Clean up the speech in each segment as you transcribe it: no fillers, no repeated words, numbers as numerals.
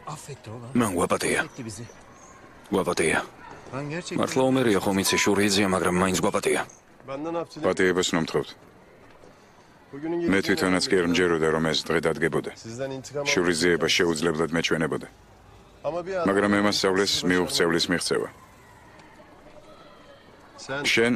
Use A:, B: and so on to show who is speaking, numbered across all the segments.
A: მან გვაპატია. გვაპატია. მართლა ომერია ხომ იცი შურიძია, მაგრამ მაინც გვაპატია.
B: პატიებას ნომთხოვთ. მე თვითონაც კი არ მჯეროდა რომ ეს დღე დადგებოდა. შურიძიება შეუძლებლად მეჩვენებოდა. მაგრამ ემასწავლეს მიუღწევლის მიღწევა. შენ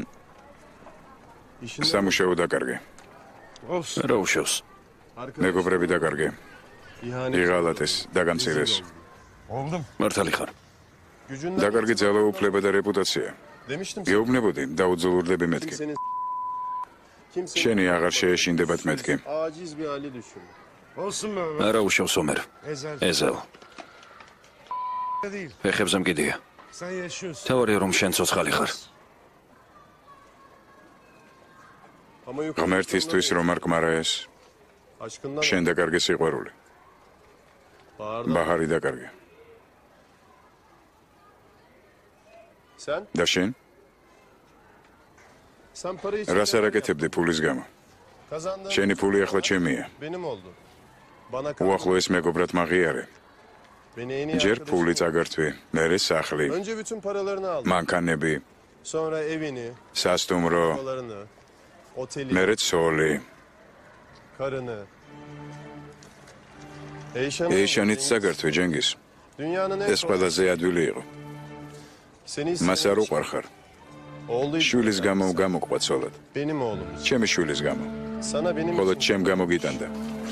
B: სამუშაო დაკარგე.
A: რა უშავს?
B: მეგობრები დაკარგე. იღალატეს, დაგამცირეს.
A: მართალი ხარ.
B: დაკარგი ძალაუფლება და რეპუტაცია. გეუბნებოდი, დაუძულურდები მეთქი. შენი აღარ შეეშინდებათ მეთქი.
A: არა უშავს ომერ. ეზელ. ფეხებზე მკიდია. თავარი რომ შენ ცოცხალი ხარ.
B: ღმერთისთვის რომ არ კმარაეს, შენ დაკარგე სიყვარული. ბაჰარი დაკარგე. და შენ? რას არაკეთებდი ფულის გამო? შენი ფული ახლა ჩემია. უახლოეს მეგობრად მაღიარე. ჯერ ფული წაგართვი, მერე სახლი, მანქანები, სასტუმრო, მერე ცოლი. ეიშანიც წაგართვი, ჯენგის. ეს ყველაზე ადვილი იყო. მას არ უყვარხარ. შვილის გამო გამოყვა ცოლად. ჩემი შვილის გამო. მხოლოდ ჩემ გამო გიტანდა.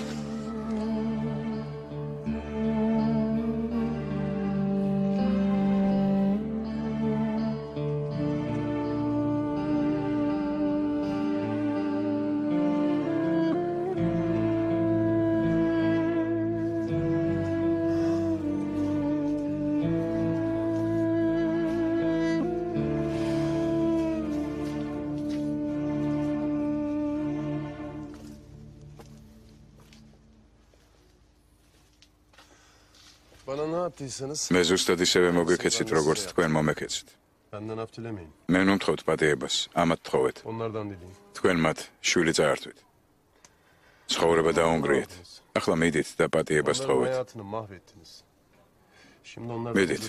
B: მე ზუსტად ისევე მოგეკეცით, როგორც თქვენ მომეკეცით. მე ნუმთხოვთ პატიებას, ამათ თხოვეთ. თქვენ მათ შვილი წაართვით. ცხოვრება დაუნგრიეთ. ახლა მიდით და პატიებას თხოვეთ. მიდით.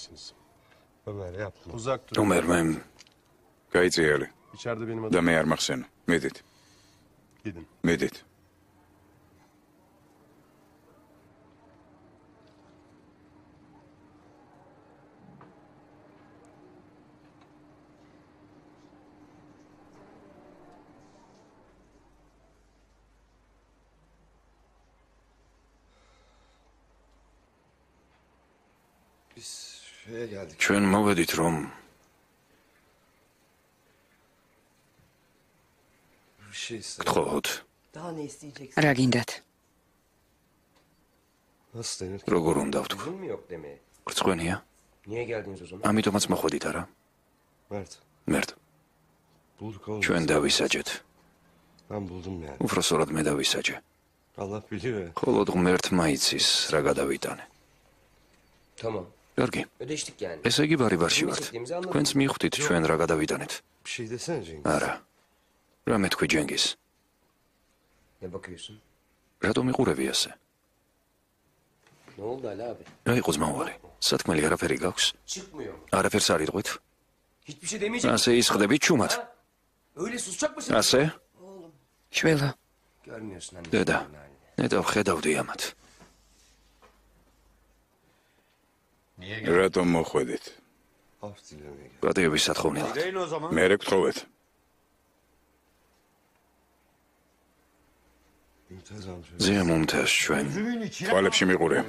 A: ომერ, მე
B: გაიწიელი. და მე არ მახსენო. მიდით. მიდით.
A: ჩვენ მოვედით რომ გთხოვოთ.
C: რა გინდათ?
A: როგორ უნდა ვთქვა? რწყვენია? ამიტომაც მოხვედით არა? მერტ. ჩვენ დავისაჯეთ. უბრალოდ მე დავისაჯე. მხოლოდ ღმერთმა იცის რა გადავიტანე. კარგი. ესე იგი ბარი-ბარში ვართ. თქვენც მიხვდით ჩვენ რა გადავიტანეთ. არა. რა მეთქვი ჯენგის? რატომ იყურები ასე? რა იყო ზმავალი? სათქმელი არაფერი გაქვს? არაფერს არ იტყვით? ასე ისხდებით ჩუმად? ასე?
C: შველა.
A: დედა, ნეტავ ხედავდი ამათ.
B: რატომ მოხვედით?
A: პატიების სათხოვნელად.
B: მე გთხოვეთ.
A: ზეამუნთას ჩვენ.
B: თვალებში მიყურე.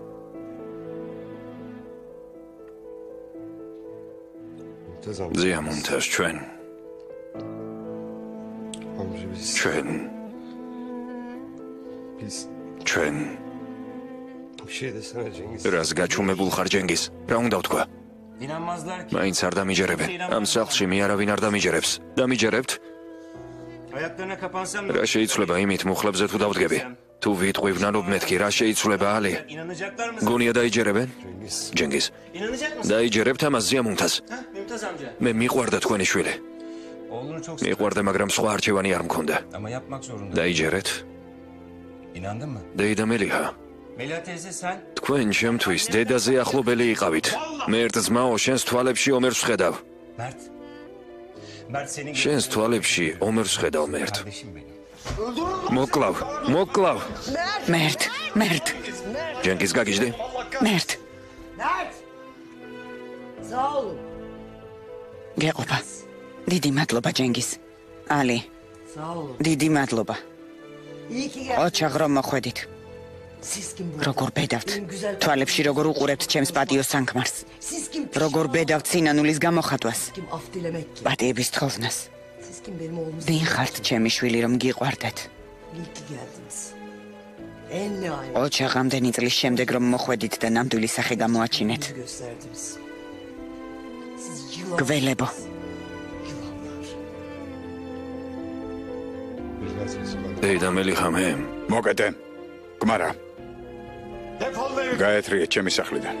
A: ზეამუნთას ჩვენ. ჩვენ. ჩვენ. რას გაჩუმებულ ხარ ჯენგის? რა უნდა ვთქვა? მაინც არ დამიჯერებენ. ამ სახლში მე არავინ არ დამიჯერებს. დამიჯერებთ? რა შეიცვლება იმით მუხლებზე თუ დავდგები? თუ ვიტყვი ვნანობ მეთქი, რა შეიცვლება ალი? გონია დაიჯერებენ? ჯენგის. დაიჯერებთ ამას ზეამუნთას? მე მიყვარდა თქვენი შვილი. მიყვარდა, მაგრამ სხვა არჩევანი არ მქონდა. დაიჯერეთ? დეიდა მელიჰა. თქვენ ჩემთვის დედაზე ახლობელი იყავით. მე ერთ ძმაო, შენს თვალებში ომერს ვხედავ. შენს თვალებში ომერს ვხედავ, მერტ. მოკლავ.
C: მერტ.
A: ჯენგიზ გაგიჟდი?
C: მერტ. გეყოფა. დიდი მადლობა, ჯენგიზ. ალი. დიდი მადლობა. ოჩაღ რომ მოხვედით. როგორ ბედავთ. თვალებში როგორ უყურებთ ჩემს პატიო სანქმარს. როგორ ბედავთ სინანულის გამოხატვას. პატიების თხოვნას. ვინ ხართ ჩემი შვილი რომ გიყვარდეთ? ოჩაღ ამდენი წლის შემდეგ რომ მოხვედით და ნამდვილი სახე გამოაჩინეთ. გველებო.
A: დეიდა მელიხამე.
B: მოკეთე. გმარა. გაეთრიეთ ჩემი სახლიდან.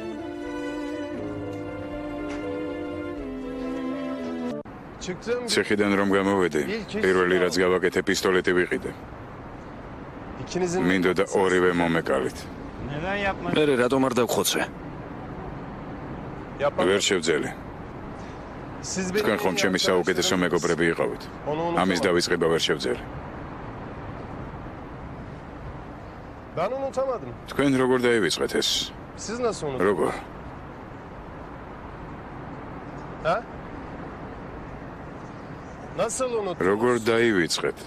B: ციხიდან რომ გამოვედი, პირველი რაც გავაკეთე, პისტოლეტი ვიყიდე. მინდოდა ორივე მომეკალით.
A: მე რატომ არ დავხოცე?
B: ვერ შევძელი. თქვენ ხომ ჩემი საუკეთესო მეგობრები იყავით. ამის დავიწყება ვერ შევძელი. თქვენ როგორ დაივიწყეთ ეს? როგორ? როგორ დაივიწყეთ?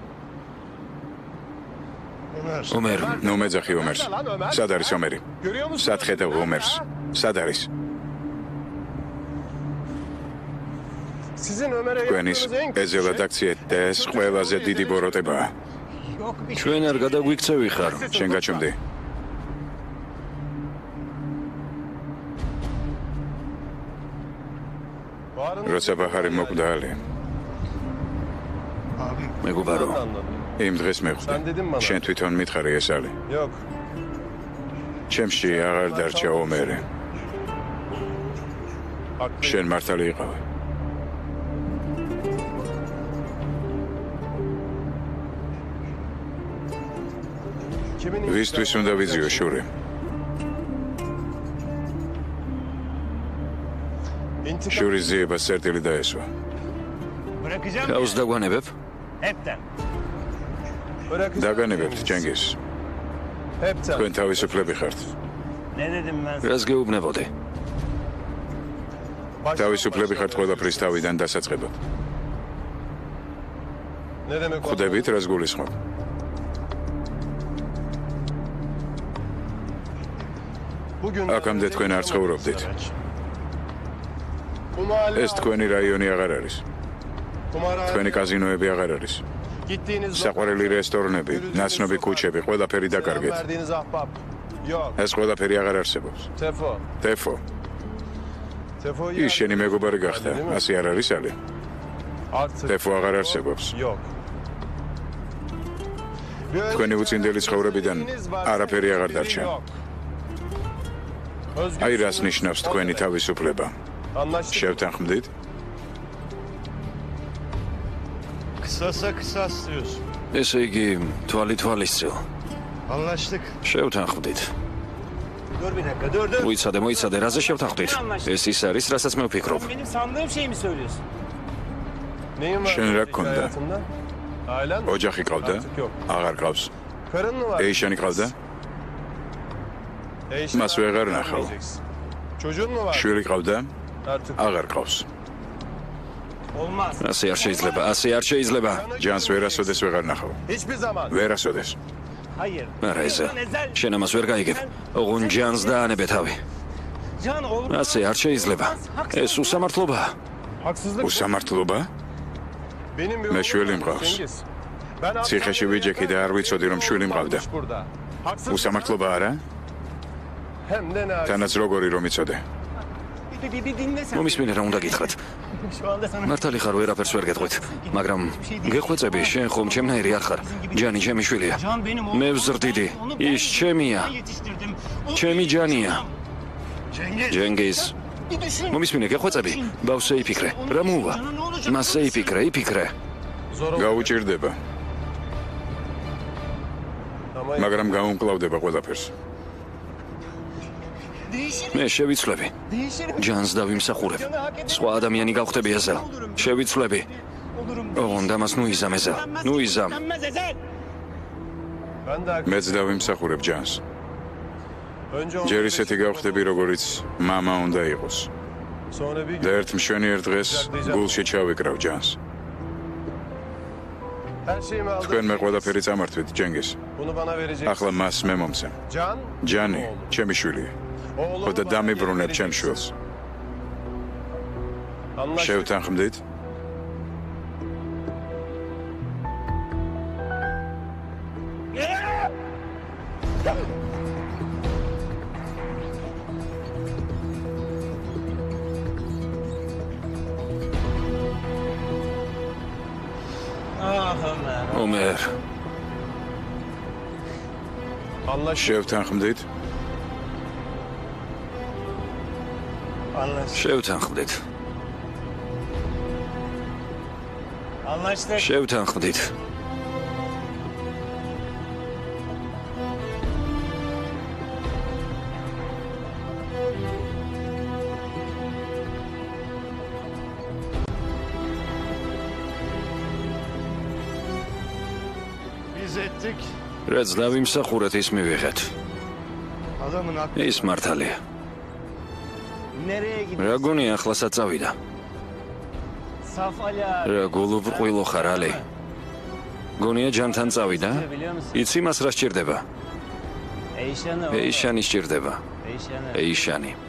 A: ომერ.
B: ნუ მეძახი ომერს. სად არის ომერი? სად ხედავ ომერს? სად არის? თქვენის ეზელად აქციეთ და ეს ყველაზე დიდი ბოროტებაა.
A: ჩვენ არ გადაგვიქცევი ხარ.
B: შენ გაჩვენდი. როცა ბაჰარი მოკვდა ალი.
A: მეგობარო.
B: იმ დღეს მეხვდა. შენ თვითონ მითხარი ეს ალი. ჩემში აღარ დარჩა ომერი. შენ მართალი იყავი. ვისთვის უნდა ვიზიო შური? შურის ძიება სერტილი დაესვა.
A: თავს დაგვანებებ?
B: დაგანებებთ, ჯენგიზ. თქვენ თავისუფლები ხართ.
A: რას გეუბნებოდი?
B: თავისუფლები ხართ ყველაფრის თავიდან დასაწყებად. ხვდებით, რას გულისხმობ? აქამდე თქვენ არ ცხოვრობდით. ეს თქვენი რაიონი აღარ არის. თქვენი კაზინოები აღარ არის. საყვარელი რესტორნები, ნაცნობი ქუჩები, ყველაფერი დაკარგეთ. ეს ყველაფერი აღარ არსებობს. თეფო. ის შენი მეგობარი გახდა, ასე არ არის ალი? თეფო აღარ არსებობს. თქვენი უწინდელი ცხოვრებიდან არაფერი აღარ დარჩა. აი რას ნიშნავს თქვენი თავისუფლება? შევთანხმდით?
A: ესე იგი, თვალისწილ. შევთანხმდით. მოიცადე, რაზე შევთანხმდით? ეს ის არის, რასაც მე ვფიქრობ.
B: შენ რა გქონდა? ოჯახი ყავდა? აღარ ყავს. ეიშანი ყავდა? მას ვეღარ ნახავ. შვილი ყავდა? აღარ ყავს.
A: ასე არ შეიძლება.
B: ჯანს ვერასოდეს ვეღარ ნახავ. ვერასოდეს.
A: არა ეზა, შენ ამას ვერ გაიგებ. ოღონ ჯანს დაანებე თავი. ასე არ შეიძლება. ეს უსამართლობაა.
B: უსამართლობა? მე შვილი მყავს. ციხეში ვიჯექი და არ ვიცოდი რომ შვილი მყავდა. უსამართლობა არა? თანაც როგორი რომ იცოდე.
A: მომისმინე რა უნდა გითხრათ. მართალი ხარ, ვერაფერს ვერ გეტყვით, მაგრამ გეხვეწები, შენ ხომ ჩემნაირი არ ხარ. ჯანი ჩემი შვილია. მე ვზრდიდი, ის ჩემია. ჩემი ჯანია. ჯენგიზ. მომისმინე, გეხვეწები, ბავშვი იფიქრე. რა მოუვა? მასე იფიქრე.
B: გაუჭირდება. მაგრამ გაუმკლავდება ყველაფერს.
A: მე შევიცვლები. ჯანს დავიმსახურებ. სხვა ადამიანი გავხდები ეზელ. შევიცვლები. ოღონდ ამას ნუ იზამ ეზელ. ნუ იზამ.
B: მეც დავიმსახურებ ჯანს. ჯერ ისეთი გავხდები, როგორიც მამა უნდა იყოს. და ერთ მშვენიერ დღეს გულში ჩავიკრავ ჯანს. თქვენ მე ყველაფერი წამართვით, ჯენგის. ახლა მას მე მომცემ. ჯანი, ჩემი შვილია. ხოდა დამიბრუნებ ჩემ შვილს. შევთანხმდით?
A: ომერ,
B: შევთანხმდით?
A: შევთანხმდით. შევთანხმდით. რაც დავიმსახურეთ, ის მივიღეთ. ის მართალია. რა გონია ახლასაც წავიდა? რა გულუბრყვილო ხარ, ალი? გონია ჯანთან წავიდა? იცი მას რა სჭირდება? ეიშანი სჭირდება. ეიშანი.